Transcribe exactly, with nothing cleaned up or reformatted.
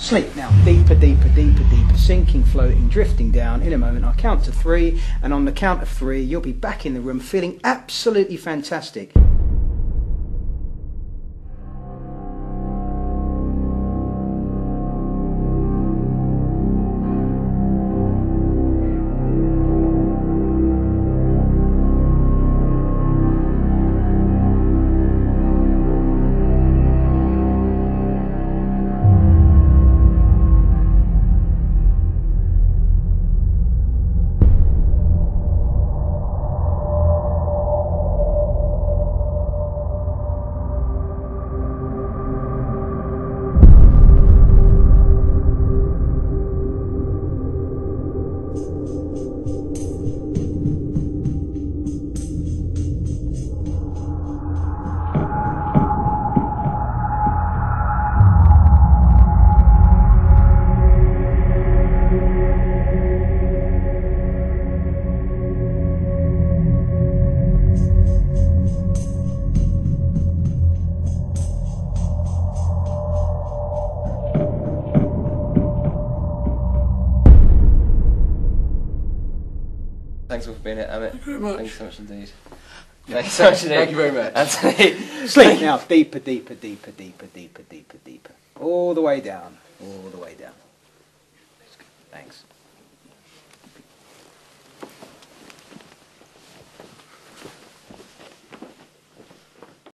Sleep. Now, deeper, deeper, deeper, deeper, sinking, floating, drifting down. In a moment, I'll count to three, and on the count of three, you'll be back in the room feeling absolutely fantastic. Thanks all for being here, Amit. Thank you very much. Thank you so much indeed. Thanks so much indeed. Thank you very much. Anthony. Sleep. Now, deeper, deeper, deeper, deeper, deeper, deeper, deeper. All the way down. All the way down. Thanks.